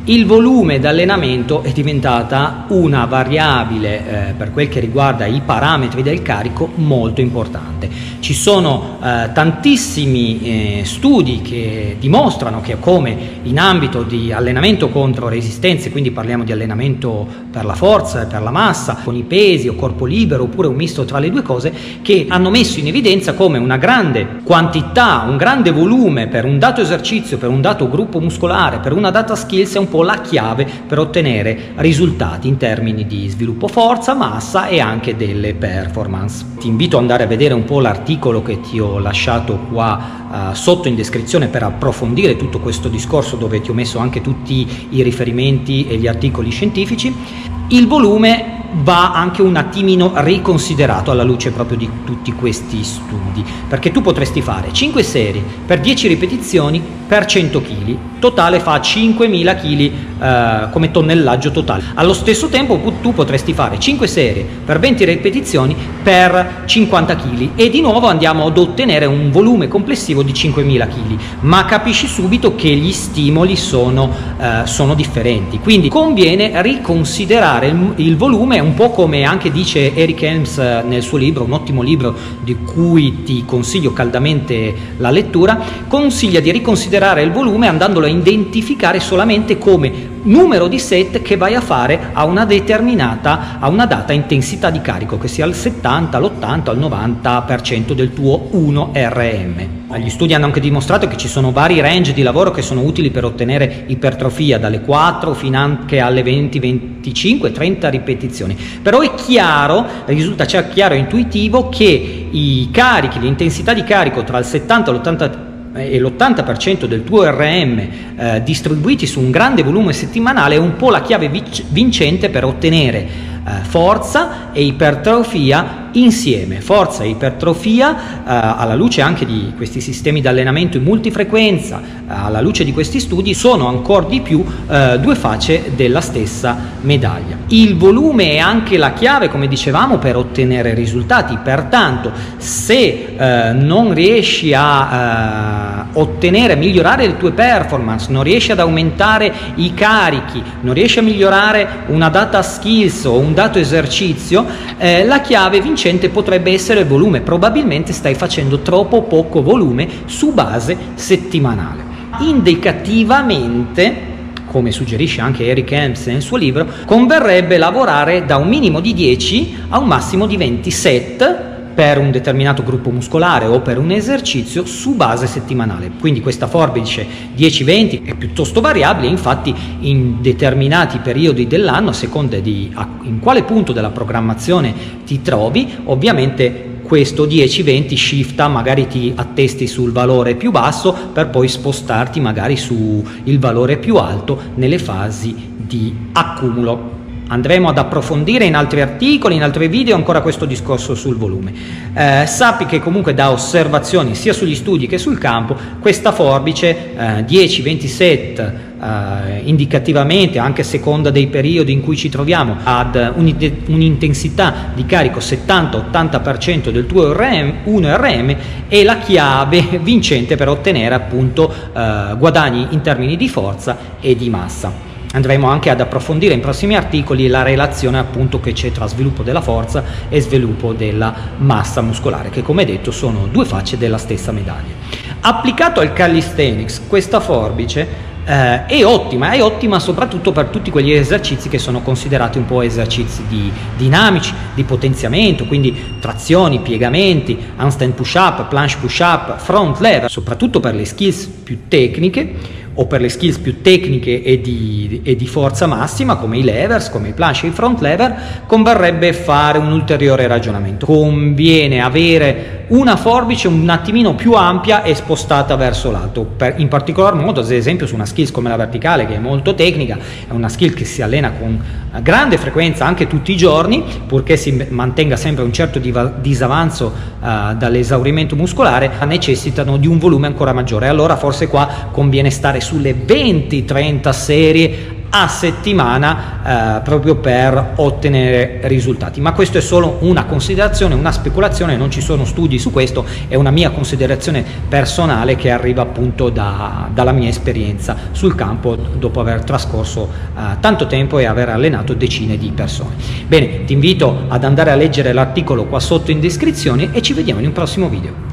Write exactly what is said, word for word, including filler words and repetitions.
Il volume d'allenamento è diventata una variabile eh, per quel che riguarda i parametri del carico molto importante. Ci sono eh, tantissimi eh, studi che dimostrano che come in ambito di allenamento contro resistenze, quindi parliamo di allenamento per la forza e per la massa, con i pesi o corpo libero oppure un misto tra le due cose, che hanno messo in evidenza come una grande quantità, un grande volume per un dato esercizio, per un dato gruppo muscolare, per una data skills è un po' la chiave per ottenere risultati in termini di sviluppo forza, massa e anche delle performance. Ti invito ad andare a vedere un po' l'articolo che ti ho lasciato qua uh, sotto in descrizione per approfondire tutto questo discorso, dove ti ho messo anche tutti i riferimenti e gli articoli scientifici. Il volume va anche un attimino riconsiderato alla luce proprio di tutti questi studi, perché tu potresti fare cinque serie per dieci ripetizioni per cento chili, totale fa cinquemila chili eh, come tonnellaggio totale. Allo stesso tempo tu potresti fare cinque serie per venti ripetizioni per cinquanta chili e di nuovo andiamo ad ottenere un volume complessivo di cinquemila chili, ma capisci subito che gli stimoli sono, eh, sono differenti, quindi conviene riconsiderare il, il volume, un po' come anche dice Eric Helms nel suo libro, un ottimo libro di cui ti consiglio caldamente la lettura. Consiglia di riconsiderare il volume andandolo a identificare solamente come numero di set che vai a fare a una determinata, a una data intensità di carico, che sia al settanta, all'ottanta, al novanta per cento del tuo uno R M. Gli studi hanno anche dimostrato che ci sono vari range di lavoro che sono utili per ottenere ipertrofia, dalle quattro fino anche alle venti, venticinque, trenta ripetizioni. Però è chiaro, risulta cioè chiaro e intuitivo che i carichi, l'intensità di carico tra il settanta e l'ottanta e l'ottanta per cento del tuo R M eh, distribuiti su un grande volume settimanale è un po' la chiave vincente per ottenere eh, forza e ipertrofia insieme. Forza e ipertrofia eh, alla luce anche di questi sistemi di allenamento in multifrequenza, eh, alla luce di questi studi, sono ancora di più eh, due facce della stessa medaglia. Il volume è anche la chiave, come dicevamo, per ottenere risultati. Pertanto se eh, non riesci a eh, ottenere, migliorare le tue performance, non riesci ad aumentare i carichi, non riesci a migliorare una data skills o un dato esercizio, eh, la chiave vincente potrebbe essere il volume. Probabilmente stai facendo troppo poco volume su base settimanale. Indicativamente, come suggerisce anche Eric Helms nel suo libro, converrebbe lavorare da un minimo di dieci a un massimo di venti set per un determinato gruppo muscolare o per un esercizio su base settimanale. Quindi questa forbice dieci venti è piuttosto variabile, infatti in determinati periodi dell'anno, a seconda di a, in quale punto della programmazione ti trovi, ovviamente questo dieci venti shifta, magari ti attesti sul valore più basso per poi spostarti magari su il valore più alto nelle fasi di accumulo. Andremo ad approfondire in altri articoli, in altri video ancora questo discorso sul volume. Eh, sappi che comunque da osservazioni sia sugli studi che sul campo questa forbice eh, dieci venti set eh, indicativamente, anche a seconda dei periodi in cui ci troviamo, ad un'intensità di carico settanta ottanta per cento del tuo uno R M è la chiave vincente per ottenere appunto eh, guadagni in termini di forza e di massa. Andremo anche ad approfondire in prossimi articoli la relazione appunto che c'è tra sviluppo della forza e sviluppo della massa muscolare, che come detto sono due facce della stessa medaglia. Applicato al calisthenics, questa forbice eh, è ottima, è ottima soprattutto per tutti quegli esercizi che sono considerati un po' esercizi di, dinamici, di potenziamento, quindi trazioni, piegamenti, handstand push up, planche push up, front lever, soprattutto per le skills più tecniche o per le skills più tecniche e di, e di forza massima, come i levers, come i planche e i front lever, converrebbe fare un ulteriore ragionamento. Conviene avere una forbice un attimino più ampia e spostata verso l'alto, in particolar modo ad esempio su una skills come la verticale, che è molto tecnica, è una skill che si allena con grande frequenza anche tutti i giorni, purché si mantenga sempre un certo disavanzo uh, dall'esaurimento muscolare, necessitano di un volume ancora maggiore. Allora forse qua conviene stare sulle venti trenta serie a settimana eh, proprio per ottenere risultati. Ma questo è solo una considerazione, una speculazione, non ci sono studi su questo, è una mia considerazione personale che arriva appunto da, dalla mia esperienza sul campo dopo aver trascorso eh, tanto tempo e aver allenato decine di persone. Bene, ti invito ad andare a leggere l'articolo qua sotto in descrizione e ci vediamo in un prossimo video.